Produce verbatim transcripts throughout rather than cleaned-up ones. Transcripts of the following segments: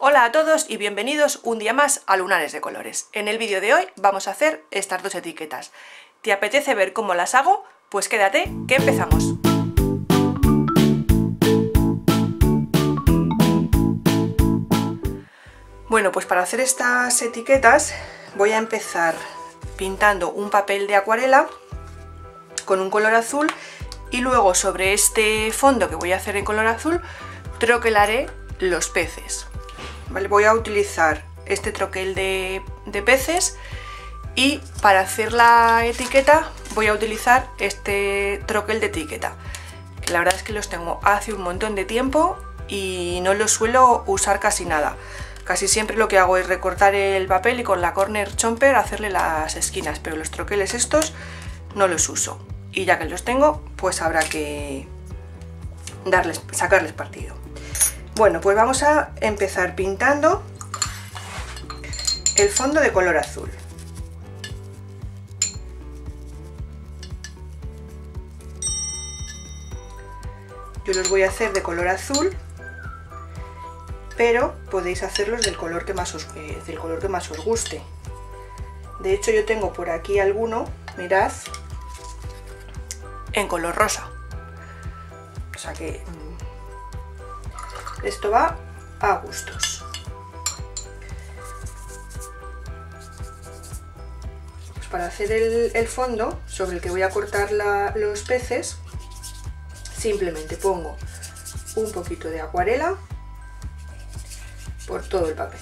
Hola a todos y bienvenidos un día más a Lunares de Colores. En el vídeo de hoy vamos a hacer estas dos etiquetas. ¿Te apetece ver cómo las hago? Pues quédate, que empezamos. Bueno, pues para hacer estas etiquetas voy a empezar pintando un papel de acuarela con un color azul y luego sobre este fondo que voy a hacer en color azul troquelaré los peces. ¿Vale? Voy a utilizar este troquel de, de peces y para hacer la etiqueta voy a utilizar este troquel de etiqueta, que la verdad es que los tengo hace un montón de tiempo y no los suelo usar casi nada. Casi siempre lo que hago es recortar el papel y con la corner chomper hacerle las esquinas, pero los troqueles estos no los uso y ya que los tengo pues habrá que darles, sacarles partido. Bueno, pues vamos a empezar pintando el fondo de color azul. Yo los voy a hacer de color azul, pero podéis hacerlos del color que más os, eh, del color que más os guste. De hecho, yo tengo por aquí alguno, mirad, en color rosa. O sea que esto va a gustos. Pues para hacer el, el fondo sobre el que voy a cortar la, los peces, simplemente pongo un poquito de acuarela por todo el papel.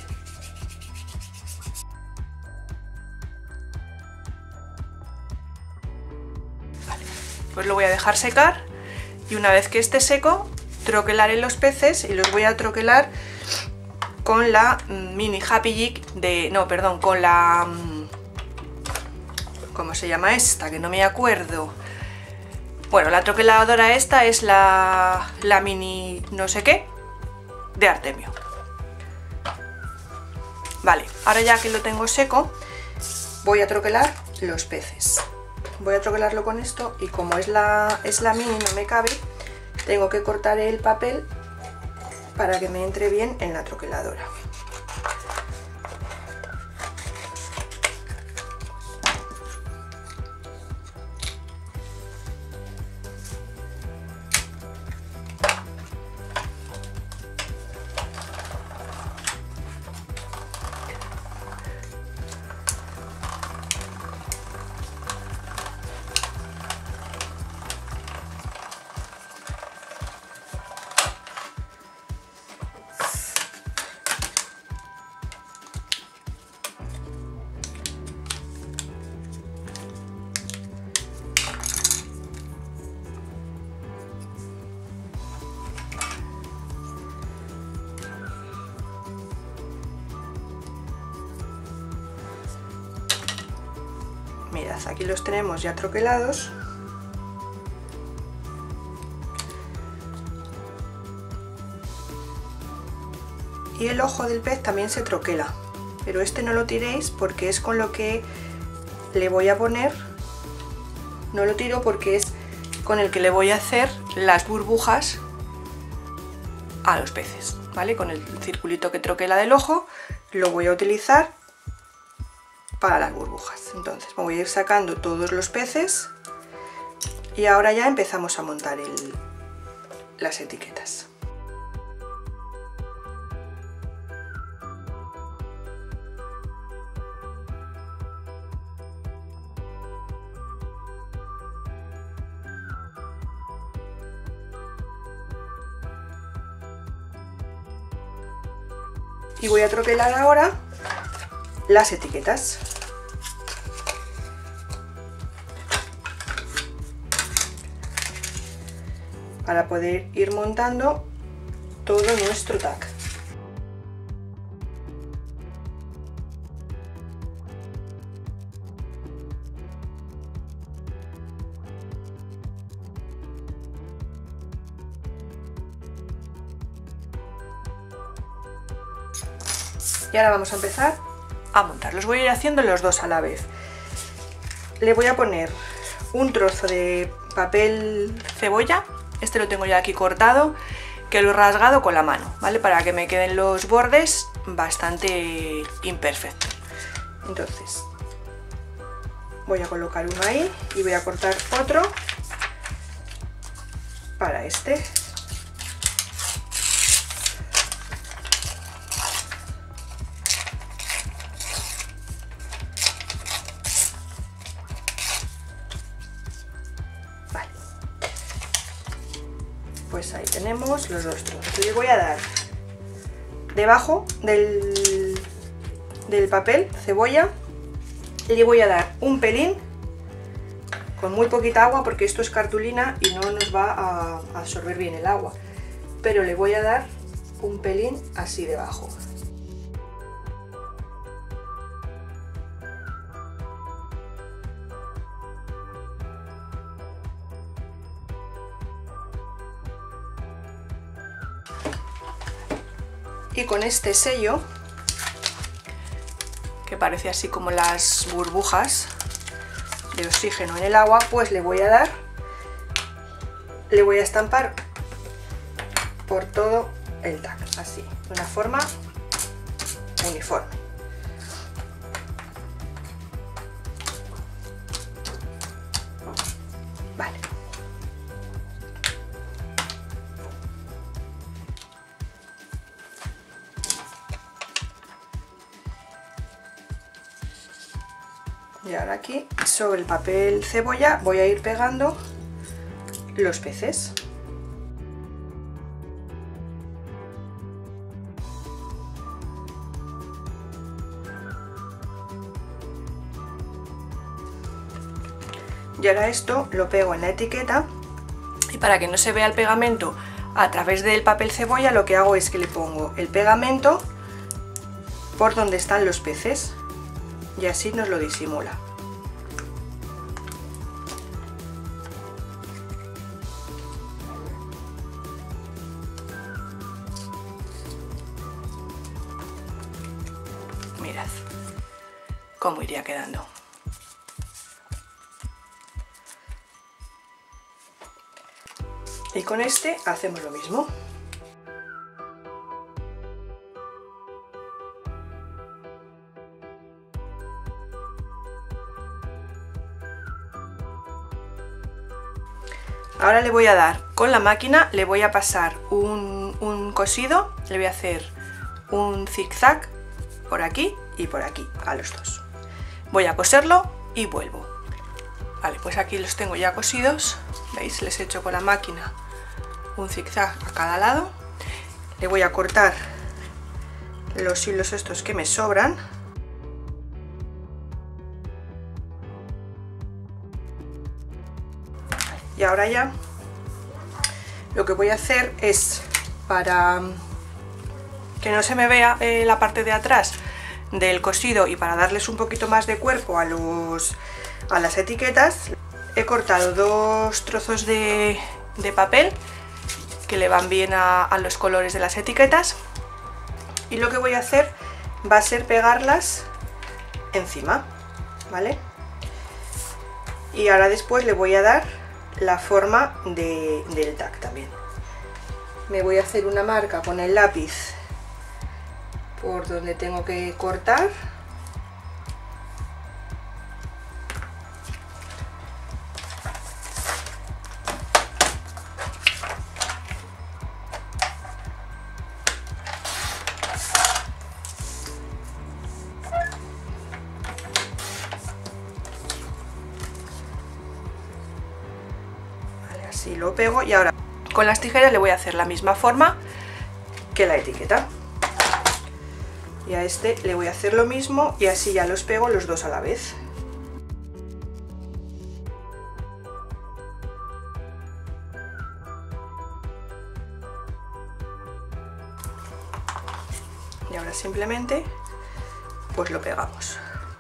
Vale, pues lo voy a dejar secar y una vez que esté seco troquelaré los peces y los voy a troquelar con la mini Happy Jig de... no, perdón, con la... ¿cómo se llama esta? Que no me acuerdo. Bueno, la troqueladora esta es la, la mini no sé qué de Artemio. Vale, ahora ya que lo tengo seco voy a troquelar los peces. Voy a troquelarlo con esto y como es la, es la mini no me cabe, tengo que cortar el papel para que me entre bien en la troqueladora. Mirad, aquí los tenemos ya troquelados. Y el ojo del pez también se troquela, pero este no lo tiréis porque es con lo que le voy a poner, no lo tiro porque es con el que le voy a hacer las burbujas a los peces, ¿vale? Con el circulito que troquela del ojo lo voy a utilizar para las burbujas. Entonces voy a ir sacando todos los peces y ahora ya empezamos a montar el, las etiquetas. Y voy a troquelar ahora las etiquetas. Para poder ir montando todo nuestro tag. Y ahora vamos a empezar a montar. Los voy a ir haciendo los dos a la vez. Le voy a poner un trozo de papel cebolla, este lo tengo ya aquí cortado, que lo he rasgado con la mano, ¿vale? Para que me queden los bordes bastante imperfectos. Entonces voy a colocar uno ahí y voy a cortar otro para este. Vale. Pues ahí tenemos los dos trozos. Le voy a dar debajo del, del papel cebolla, le voy a dar un pelín con muy poquita agua porque esto es cartulina y no nos va a absorber bien el agua, pero le voy a dar un pelín así debajo. Y con este sello, que parece así como las burbujas de oxígeno en el agua, pues le voy a dar, le voy a estampar por todo el tag, así, de una forma uniforme. Vale. Y ahora aquí, sobre el papel cebolla, voy a ir pegando los peces. Y ahora esto lo pego en la etiqueta, y para que no se vea el pegamento a través del papel cebolla, lo que hago es que le pongo el pegamento por donde están los peces. Y así nos lo disimula. Mirad cómo iría quedando. Y con este hacemos lo mismo. Ahora le voy a dar con la máquina, le voy a pasar un, un cosido, le voy a hacer un zigzag por aquí y por aquí a los dos. Voy a coserlo y vuelvo. Vale, pues aquí los tengo ya cosidos, ¿veis? Les he hecho con la máquina un zigzag a cada lado. Le voy a cortar los hilos estos que me sobran. Y ahora ya lo que voy a hacer es, para que no se me vea eh, la parte de atrás del cosido y para darles un poquito más de cuerpo a, los, a las etiquetas, he cortado dos trozos de, de papel que le van bien a, a los colores de las etiquetas, y lo que voy a hacer va a ser pegarlas encima, ¿vale? Y ahora después le voy a dar la forma de, del tag también. Me voy a hacer una marca con el lápiz por donde tengo que cortar. Así lo pego, y ahora con las tijeras le voy a hacer la misma forma que la etiqueta. Y a este le voy a hacer lo mismo, y así ya los pego los dos a la vez. Y ahora simplemente pues lo pegamos.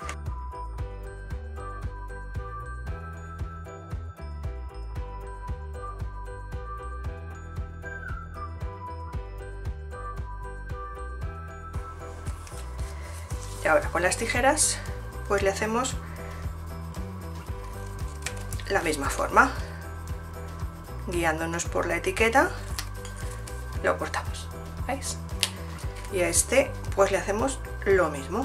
Y ahora con las tijeras pues le hacemos la misma forma, guiándonos por la etiqueta, lo cortamos, ¿veis? Y a este pues le hacemos lo mismo.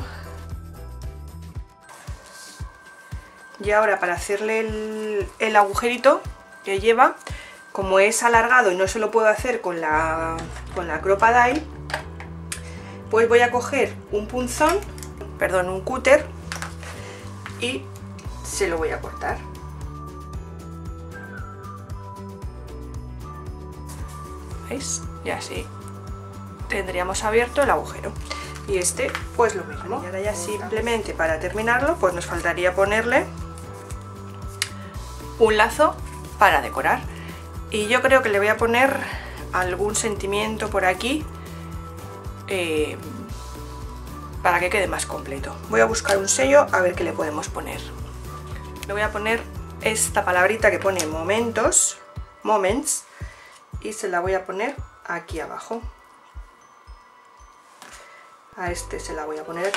Y ahora para hacerle el, el agujerito que lleva, como es alargado y no se lo puedo hacer con la, con la Crop-A-Dile, pues voy a coger un punzón, perdón, un cúter y se lo voy a cortar. ¿Veis? Y así tendríamos abierto el agujero. Y este pues lo mismo. Y ahora ya simplemente para terminarlo pues nos faltaría ponerle un lazo para decorar. Y yo creo que le voy a poner algún sentimiento por aquí eh, para que quede más completo. Voy a buscar un sello a ver qué le podemos poner. Le voy a poner esta palabrita que pone momentos, moments, y se la voy a poner aquí abajo. A este se la voy a poner aquí.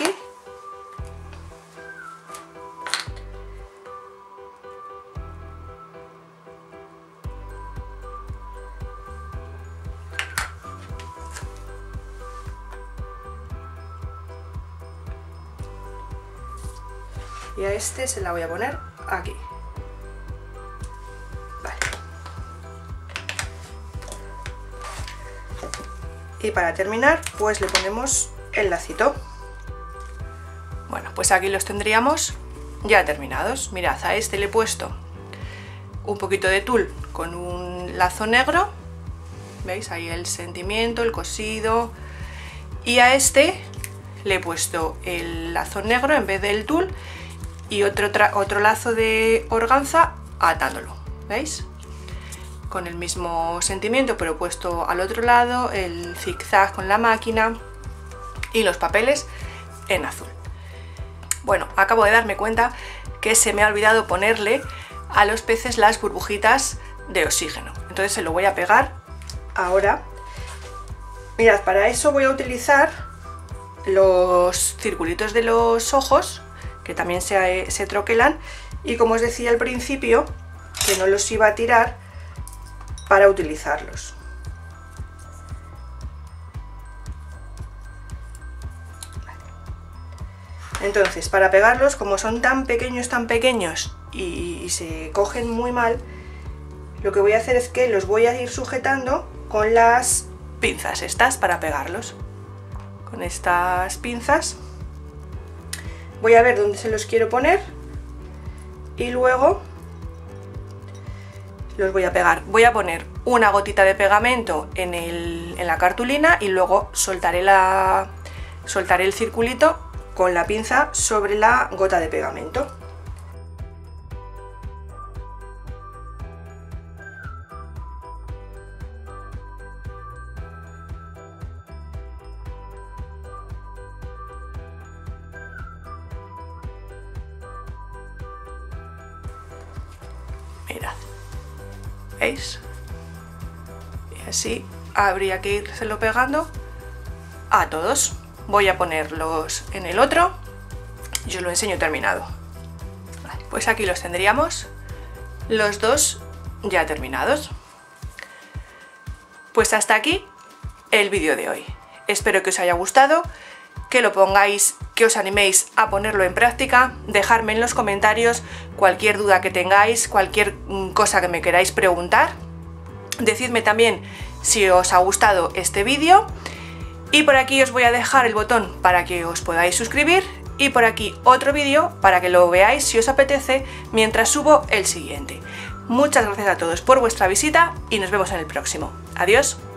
Y a este se la voy a poner aquí. Vale. Y para terminar, pues le ponemos el lacito. Bueno, pues aquí los tendríamos ya terminados. Mirad, a este le he puesto un poquito de tul con un lazo negro. ¿Veis? Ahí el sentimiento, el cosido. Y a este le he puesto el lazo negro en vez del tul y otro, otro lazo de organza atándolo. ¿Veis? Con el mismo sentimiento, pero puesto al otro lado, el zigzag con la máquina y los papeles en azul. Bueno, acabo de darme cuenta que se me ha olvidado ponerle a los peces las burbujitas de oxígeno. Entonces se lo voy a pegar ahora. Mirad, para eso voy a utilizar los circulitos de los ojos, que también se, se troquelan, y como os decía al principio, que no los iba a tirar para utilizarlos. Entonces, para pegarlos, como son tan pequeños, tan pequeños y, y se cogen muy mal, lo que voy a hacer es que los voy a ir sujetando con las pinzas estas para pegarlos. Con estas pinzas voy a ver dónde se los quiero poner y luego los voy a pegar. Voy a poner una gotita de pegamento en, el, en la cartulina y luego soltaré, la, soltaré el circulito con la pinza sobre la gota de pegamento. Mirad, ¿veis? Y así habría que írselo pegando a todos. Voy a ponerlos en el otro y os lo enseño terminado. Vale, pues aquí los tendríamos, los dos ya terminados. Pues hasta aquí el vídeo de hoy. Espero que os haya gustado, que lo pongáis, que os animéis a ponerlo en práctica, dejarme en los comentarios cualquier duda que tengáis, cualquier cosa que me queráis preguntar. Decidme también si os ha gustado este vídeo. Y por aquí os voy a dejar el botón para que os podáis suscribir y por aquí otro vídeo para que lo veáis si os apetece mientras subo el siguiente. Muchas gracias a todos por vuestra visita y nos vemos en el próximo. Adiós.